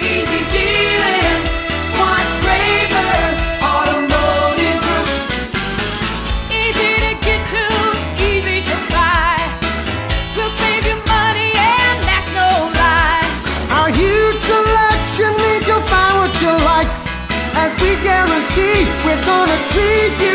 easy dealing. Swant Raver Automotive Group. Easy to get to, easy to buy. We'll save you money and that's no lie. Our huge selection means you'll find what you like, and we guarantee we're gonna treat you